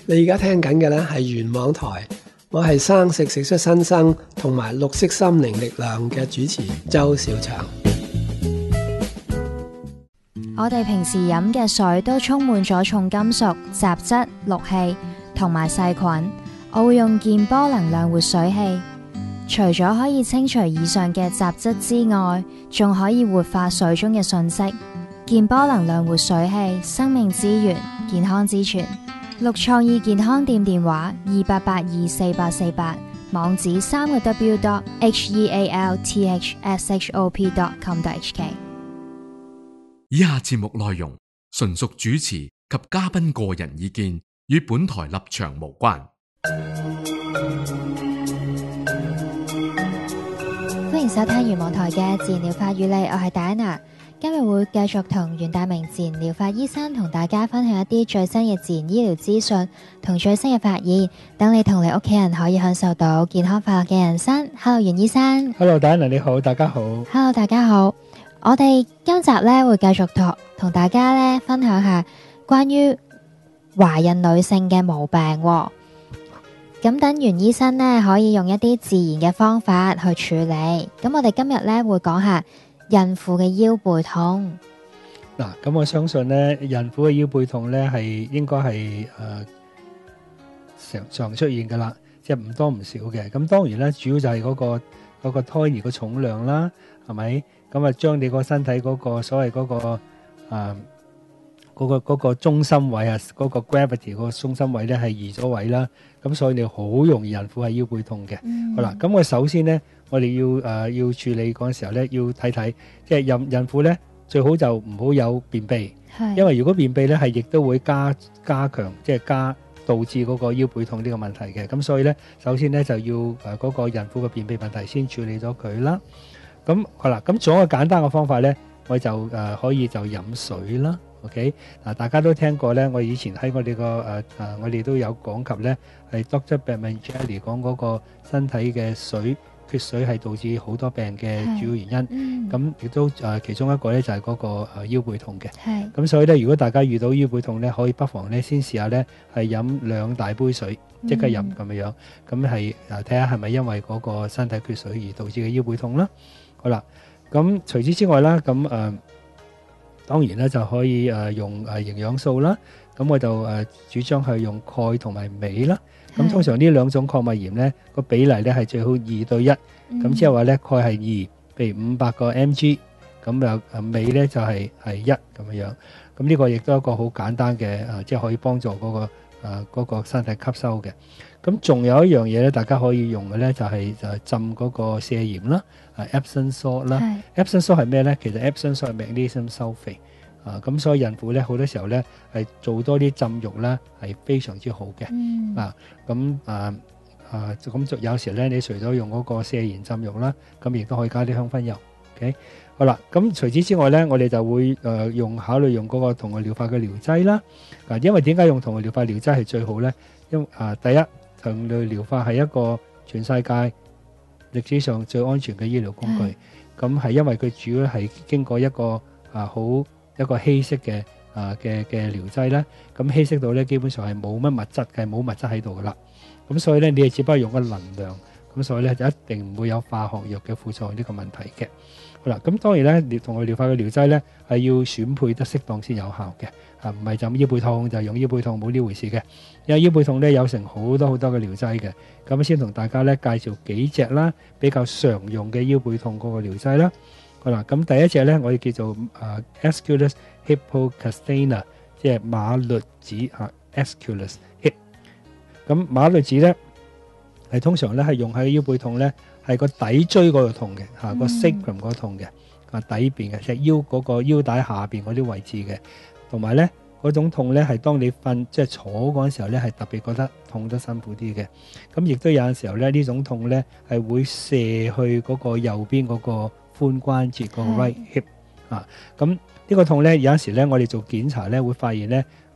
你而家聽緊嘅呢係元網台，我係生食食出新生同埋綠色心靈力量嘅主持周小祥。 我哋平時飲嘅水都充滿咗重金屬、雜質、氯氣同埋細菌。我會用健波能量活水器，除咗可以清除以上嘅雜質之外，仲可以活化水中嘅訊息。健波能量活水器，生命之源，健康之泉。綠創意健康店電話28824848，網址3w.healthshop.com.hk。 以下節目內容純屬主持及嘉賓個人意見，與本台立場無關。 歡迎收聽元網台嘅自然療法與你，我係戴安娜。今日會繼續同袁大明自然療法醫生同大家分享一啲最新嘅自然醫療資訊同最新嘅發現，等你同你屋企人可以享受到健康快樂嘅人生。Hello， 袁醫生。 Hello， 戴安娜你好，大家好。 Hello， 大家好。我哋今集咧會繼續同大家咧分享下關於懷孕女性嘅毛病喎。咁等袁醫生咧可以用一啲自然嘅方法去處理。咁我哋今日咧會講下孕婦嘅腰背痛。 嗱，咁我相信咧，孕婦嘅腰背痛咧係應該係常出現噶啦，即係唔多唔少嘅。咁當然咧，主要就係嗰個胎兒嘅重量啦，係咪？咁啊，將你個身體嗰個所謂嗰個中心位啊，嗰個 gravity 嗰個中心位咧係移咗位啦。咁所以你好容易孕婦係腰背痛嘅。好啦，咁我首先咧，我哋要處理嗰陣時候咧，要睇睇，即係孕婦咧最好就唔好有便秘，因為如果便秘咧係亦都會加強，即係導致嗰個腰背痛呢個問題嘅。咁所以咧，首先咧就要嗰個孕婦嘅便秘問題先處理咗佢啦。咁好啦，咁仲有一個簡單嘅方法咧，我就可以就飲水啦。OK， 嗱，大家都聽過咧，我以前喺我哋個我哋都有講及咧，係 Dr. Batmangelli 講嗰個身體嘅缺水係導致好多病嘅主要原因。咁亦都其中一個咧就係嗰個腰背痛嘅。咁所以咧，如果大家遇到腰背痛咧，可以不妨咧先試下咧係飲2大杯水，即刻飲咁樣。咁係睇下係咪因為嗰個身體缺水而導致嘅腰背痛啦。好啦，咁除此之外啦，咁當然咧就可以用營養素啦。咁我就主張係用鈣同埋鎂啦。咁通常呢兩種礦物鹽咧個比例咧係最好2對1。咁即係話咧鈣係2，譬如500個 mg， 咁又鎂咧就係1咁樣。咁呢個亦都係一個好簡單嘅即係可以幫助嗰個身體吸收嘅。咁仲有一樣嘢咧，大家可以用嘅咧就係浸嗰個瀉鹽啦，Epsom salt 啦。Epsom salt 係咩咧？其實 Epsom salt 係 magnesium sulfate。咁所以孕婦咧好多時候咧係做多啲浸浴啦，係非常之好嘅。咁有時咧，你除咗用嗰個瀉鹽浸浴啦，咁亦都可以加啲香薰油。OK， 好啦，咁除此之外咧，我哋就會考慮用嗰個同外療法嘅療劑啦。因為點解用同外療法療劑係最好咧？因第一，同外療法係一個全世界歷史上最安全嘅醫療工具。咁係因為佢主要係經過一個稀釋嘅療劑啦。咁稀釋到咧基本上係冇乜物質嘅，冇物質喺度噶啦。咁所以咧，你係只不過用個能量，咁所以咧就一定唔會有化學藥嘅副作用呢個問題嘅。好啦，咁當然咧，同外療法嘅療劑咧係要選配得適當先有效嘅，唔係就咁腰背痛就用腰背痛，冇呢回事嘅。因為腰背痛咧有成好多嘅療劑嘅，咁先同大家咧介紹幾隻啦，比較常用嘅腰背痛嗰個療劑啦。好啦，咁第一隻咧我哋叫做Aesculus hypocastana， 即係馬律子Aesculus hip。咁馬律子咧係通常咧係用喺腰背痛咧，係個底椎嗰度痛嘅，個 sacrum 嗰度痛嘅，底邊嘅，即係腰嗰個腰帶下邊嗰啲位置嘅，同埋咧嗰種痛咧係當你瞓即係坐嗰陣時候咧係特別覺得痛得辛苦啲嘅。咁亦都有陣時候咧呢種痛咧係會射去嗰個右邊嗰個髖關節個 right hip。咁呢個痛咧有陣時咧我哋做檢查咧會發現咧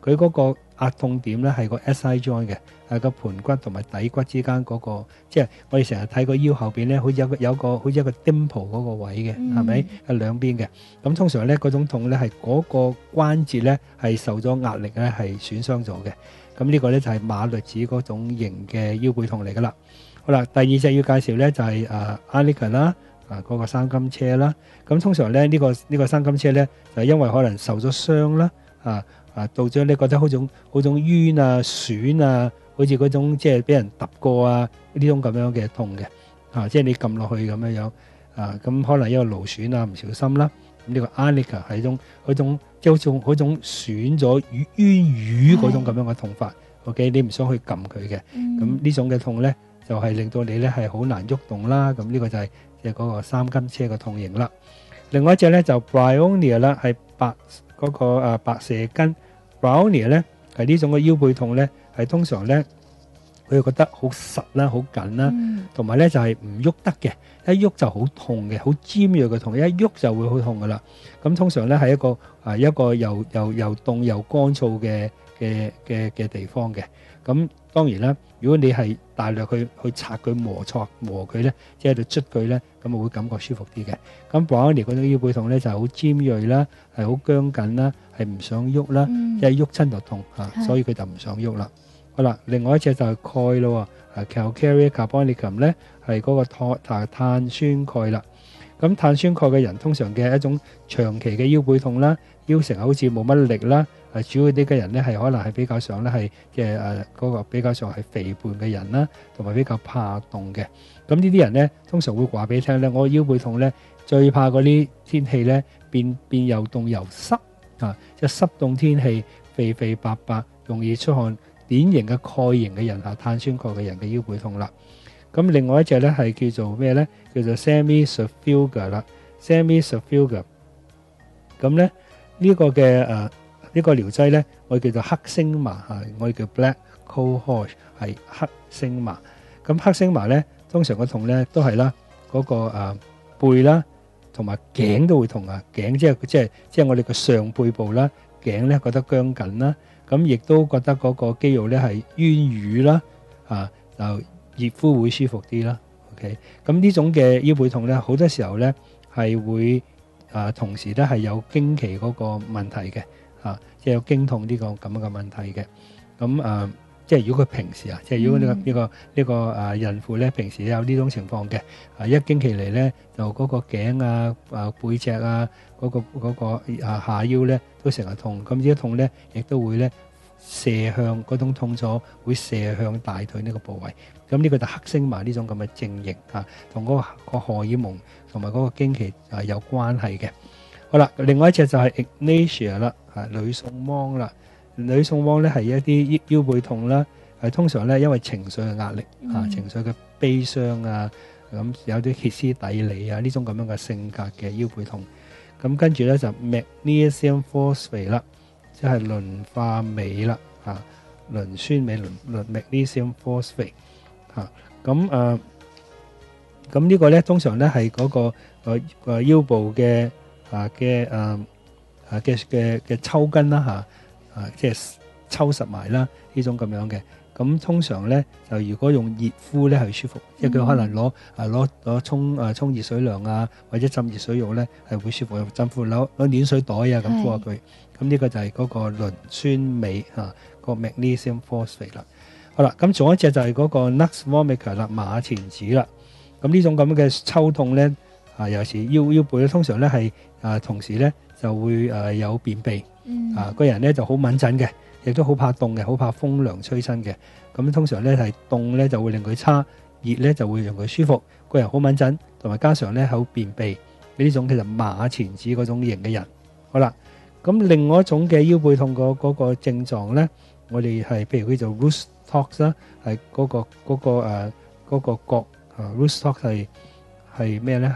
佢嗰個壓痛點咧係個 SI joint 嘅，係個盤骨同埋底骨之間嗰個，即係我哋成日睇個腰後邊咧，好似有個好似一個 dimple 嗰個位嘅，係咪？係兩邊嘅。咁通常咧嗰種痛咧係嗰個關節咧係受咗壓力咧係損傷咗嘅。咁呢個咧就係馬律指嗰種型嘅腰背痛嚟噶啦。好啦，第二隻要介紹咧就係Arnica 啦，嗰個三金車啦。咁通常咧呢個三金車咧就因為可能受咗傷啦，導致你覺得好種冤啊、損啊，好似嗰種即係俾人揼過啊呢種咁樣嘅痛嘅，即係你撳落去咁樣咁可能一個勞損啊唔小心啦。咁呢個 Arnica 係嗰種即係好種損咗冤魚嗰種咁樣嘅痛法。OK， 你唔想去撳佢嘅，咁呢種嘅痛咧就係令到你咧係好難喐動啦。咁呢個就係即係嗰個三金車嘅痛型啦。另外一隻咧就 Bryonia 啦，係嗰個白蛇筋。Bryonia 咧係呢種嘅腰背痛咧，係通常咧佢覺得好實啦、好緊啦，同埋咧就係唔喐得嘅，一喐就好痛嘅，好尖鋭嘅痛，一喐就會好痛噶啦。咁通常咧係一個又凍又乾燥嘅地方嘅。咁當然啦，如果你係大力去拆佢磨佢咧，即係喺度捽佢咧，咁會感覺舒服啲嘅。咁 Bryonia 嗰種腰背痛咧就係好尖鋭啦，係好僵緊啦，係唔想喐啦，即係喐親就痛所以佢就唔想喐啦。好啦，另外一隻就係鈣咯，Calcareous Carbonicum 咧係嗰個碳酸鈣啦。咁碳酸鈣嘅人通常嘅一種長期嘅腰背痛啦，腰成好似冇乜力啦。主要啲嘅人咧係可能係比較上咧係嗰個比較上係肥胖嘅人啦，同埋比較怕凍嘅。咁呢啲人咧通常會話俾你聽咧，我腰背痛咧最怕嗰啲天氣咧變又凍又濕即係濕凍天氣，肥肥白白，容易出汗，典型嘅鈣型嘅人碳酸鈣嘅人嘅腰背痛啦。咁另外一隻咧係叫做咩咧？叫做 Semi-Sulfuga 啦 ，Semi-Sulfuga。咁咧呢個嘅呢個療劑咧，我哋叫做黑星麻我哋叫 Black Cohosh 係黑星麻。咁黑星麻咧，通常個痛咧都係啦，嗰個背啦，同埋頸都會痛頸即係我哋個上背部啦，頸咧覺得僵緊啦，咁亦都覺得嗰個肌肉咧係冤瘀啦，就熱敷會舒服啲啦。OK， 咁呢種嘅腰背痛咧，好多時候咧係會同時咧係有經期嗰個問題嘅。即係有經痛呢個咁樣嘅問題嘅。咁即係如果佢平時即係如果呢個孕婦咧平時有呢種情況嘅，一經期嚟咧就嗰個頸背脊嗰個下腰咧都成日痛，咁呢啲痛咧亦都會咧射向嗰種痛楚，會射向大腿呢個部位。咁呢個就黑星麻呢種咁嘅症型同嗰個荷爾蒙同埋嗰個經期有關係嘅。好啦，另外一隻就係 Ignatia 啦，呂宋芒啦。呂宋芒咧係一啲腰背痛啦，通常咧因為情緒嘅壓力情緒嘅悲傷咁有啲歇斯底里呢種咁樣嘅性格嘅腰背痛。咁跟住咧就 Magnesium Phosphate 啦，即係磷化鎂啦，磷酸鎂Magnesium Phosphate 咁呢個咧通常咧係嗰個腰部嘅抽筋啦即係抽實埋啦呢種咁樣嘅。咁通常咧就如果用熱敷咧係舒服，即係佢可能攞沖熱水涼或者浸熱水浴咧係會舒服，浸敷攞暖水袋咁敷下佢。咁呢個就係嗰個磷酸鎂個 Magnesium Phosphate 啦。好啦，咁仲有一隻就係嗰個 Nux vomica 啦，馬錢子啦。咁呢種咁樣嘅抽痛咧尤其是腰背咧，通常咧係同時咧就會有便秘，個人咧就好敏感嘅，亦都好怕凍嘅，好怕風涼吹身嘅。咁通常咧係凍咧就會令佢差，熱咧就會讓佢舒服。個人好敏感，同埋加上咧好便秘，呢種其實馬錢子嗰種型嘅人。好啦，咁另外一種嘅腰背痛嗰個症狀咧，我哋係譬如叫做 Rheumatos 啦，係嗰個角Rheumatos係咩咧？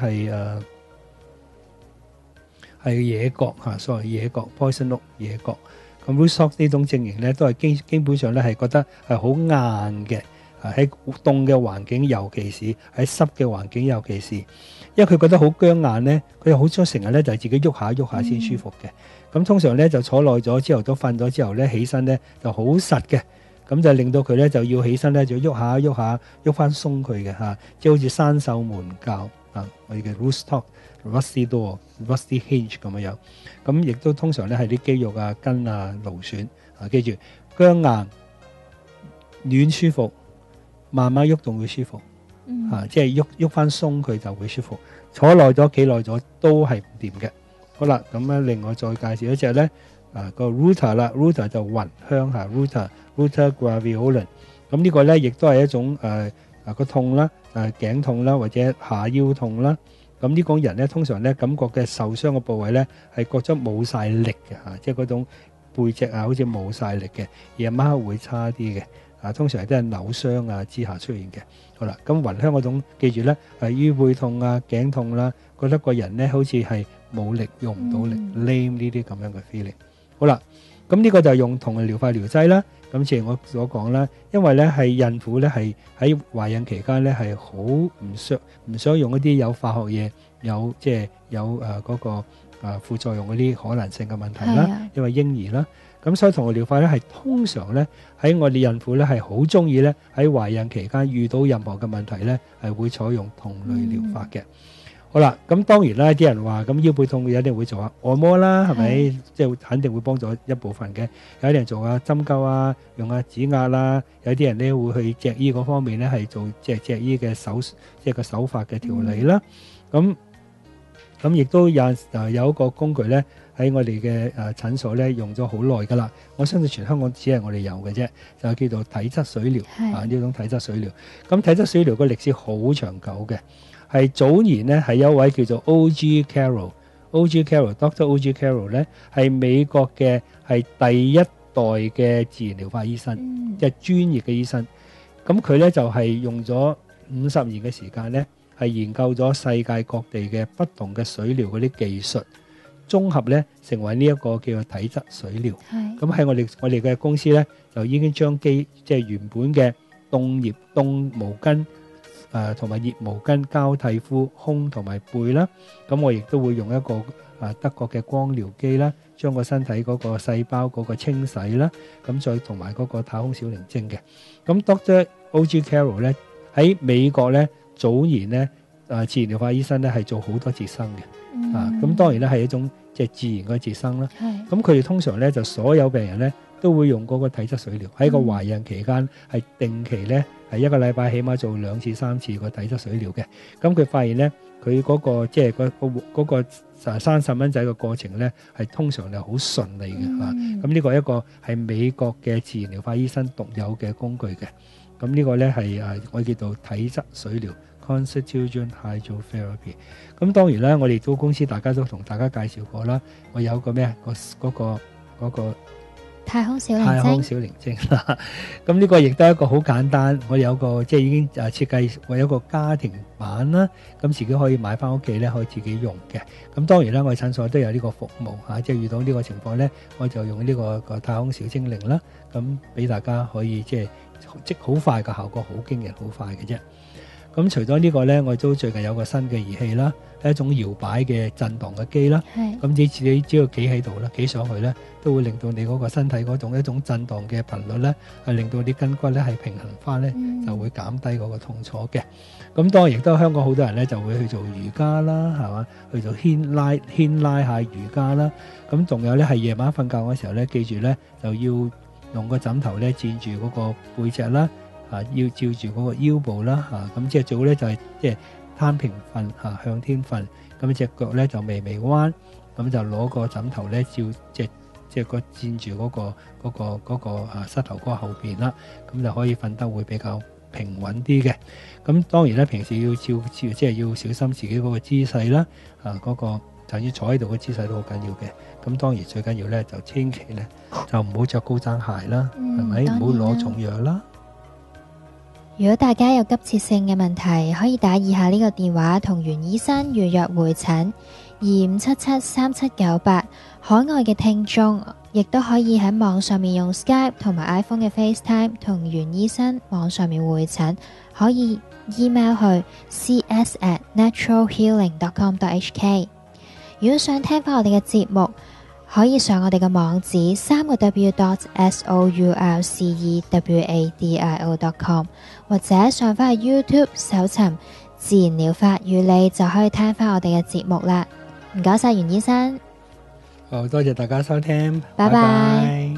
係野角所謂野角 poison oak 野角。咁 Rheumatos 呢種症型咧，都係基本上咧係覺得係好硬嘅， 喺凍嘅環境，尤其是喺濕嘅環境，尤其是因為佢覺得好僵硬咧，佢又好想成日咧就係自己喐下喐下先舒服嘅。咁通常咧就坐耐咗之後都瞓咗之後咧起身咧就好實嘅，咁就令到佢咧就要起身咧就喐下喐下喐翻鬆佢嘅嚇，即係好似生鏽門鉸啊，我哋嘅 rooster、rusty door、rusty hinge 咁樣。咁亦都通常咧係啲肌肉啊、筋啊勞損啊，記住僵硬暖舒服，慢慢喐動會舒服。即係喐翻鬆佢就會舒服，坐耐咗企耐咗都係唔掂嘅。好啦，咁咧另外再介紹一隻咧，個 Ruter 啦 ，Ruter 就雲香嚇 ，Ruter Graveolens。咁呢個咧亦都係一種個痛啦，頸痛啦或者下腰痛啦。咁呢種人咧通常咧感覺嘅受傷嘅部位咧係覺得冇晒力嘅嚇，即係嗰種背脊啊好似冇晒力嘅，夜晚黑會差啲嘅。通常都係扭傷啊之下出現嘅。好啦，咁暈香嗰種記住咧係腰背痛啊、頸痛啦，覺得個人咧好似係冇力、用唔到力、lame 呢啲咁樣嘅 feeling。好啦，咁呢個就用同類療法療劑啦。咁正如我所講啦，因為咧係孕婦咧係喺懷孕期間咧係好唔想用一啲有化學嘢、有即係有嗰個副作用嗰啲可能性嘅問題啦，因為嬰兒啦。咁所以同類療法咧係通常咧喺我哋孕婦咧係好中意咧喺懷孕期間遇到任何嘅問題咧係會採用同類療法嘅。好啦，咁當然啦，啲人話咁腰背痛有啲人會做下按摩啦，係咪？即係肯定會幫助一部分嘅。有啲人做下針灸啊，用下指壓啦。有啲人咧會去脊醫嗰方面咧係做脊醫嘅即係個手法嘅調理啦。咁亦都有一個工具咧喺我哋嘅診所咧用咗好耐噶啦。我相信全香港只係我哋有嘅啫，就叫做體質水療呢種體質水療。咁體質水療個歷史好長久嘅，係早年咧係有一位叫做 O.G. Carroll，Dr. O.G. Carroll 咧係美國嘅係第一代嘅自然療法醫生，即係專業嘅醫生。咁佢咧就係用咗50年嘅時間咧。係研究咗世界各地嘅不同嘅水療嗰啲技術，綜合咧成為呢一個叫做體質水療。咁喺我哋嘅公司咧，就已經將即係原本嘅凍毛巾同埋熱毛巾交替敷胸同埋背啦。咁我亦都會用一個德國嘅光療機啦，將個身體嗰個細胞嗰個清洗啦，咁再同埋嗰個太空小靈精嘅。咁 Dr. O.G. Carroll 咧喺美國咧。早年咧，自然療法醫生咧係做好多節生嘅，咁當然咧係一種即係自然嘅節生啦。咁佢哋通常咧就所有病人咧都會用嗰個體質水療，喺個懷孕期間係定期咧係一個禮拜起碼做2次3次個體質水療嘅。咁佢發現咧佢嗰個即係嗰個生細蚊仔嘅過程咧係通常係好順利嘅嚇。咁呢個係一個係美國嘅自然療法醫生獨有嘅工具嘅。咁呢個咧係我叫做體質水療 （Constitution Hydrotherapy）。咁當然啦，我哋都公司大家都同大家介紹過啦。我有個咩嗰個太空小靈精啦。咁呢個亦都係一個好簡單，我有個即係已經設計為一個家庭版啦。咁自己可以買翻屋企咧，可以自己用嘅。咁當然啦，我哋診所都有呢個服務嚇，即係遇到呢個情況咧，我就用呢個太空小精靈啦。咁俾大家可以即好快嘅效果，好驚人，好快嘅啫。咁除咗呢個咧，我都最近有個新嘅儀器啦，係一種搖擺嘅震盪嘅機啦。咁你自己只要企喺度啦，企上去咧，都會令到你嗰個身體嗰種一種震盪嘅頻率咧，係令到啲筋骨咧係平衡翻咧，就會減低嗰個痛楚嘅。咁當然亦都香港好多人咧就會去做瑜伽啦，係嘛？去做牽拉下瑜伽啦。咁仲有咧係夜晚瞓覺嘅時候咧，記住咧就要用個枕頭咧墊住嗰個背脊啦，要照住嗰個腰部啦，咁即係最好咧就係即係攤平瞓，向天瞓，咁隻腳咧就微微彎，咁就攞個枕頭咧照即係個墊住嗰個膝頭哥後邊啦，咁就可以瞓得會比較平穩啲嘅。咁當然咧平時要照即係要小心自己嗰個姿勢啦，嗰個就要坐喺度嘅姿勢都好緊要嘅。咁當然最緊要咧就千祈咧就唔好着高踭鞋啦，係咪？唔好攞重藥啦。 如果大家有急切性嘅問題，可以打以下呢個電話同袁醫生預約會診25773798。海外嘅聽眾亦都可以喺網上面用 Skype 同埋 iPhone 嘅 FaceTime 同袁醫生網上面會診，可以 email 去 cs@naturalhealing.com.hk。 如果想聽返我哋嘅節目，可以上我哋嘅網址www.soulcewadio.com， 或者上返去 YouTube 搜尋自然療法與你，就可以聽返我哋嘅節目啦。唔該晒袁醫生。 好，多謝大家收聽， 拜拜。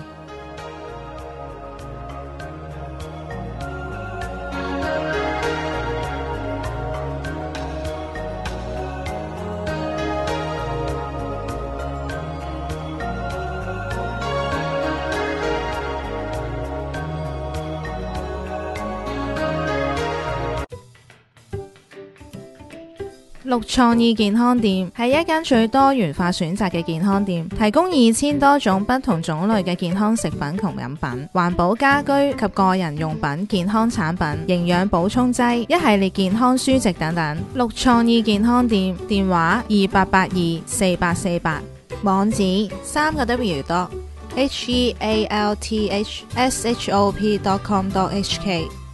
綠創意健康店係一間最多元化選擇嘅健康店，提供2000多種不同種類嘅健康食品同飲品、環保家居及個人用品、健康產品、營養補充劑、一系列健康書籍等等。綠創意健康店電話28824848，網址3w.healthshop.com.hk。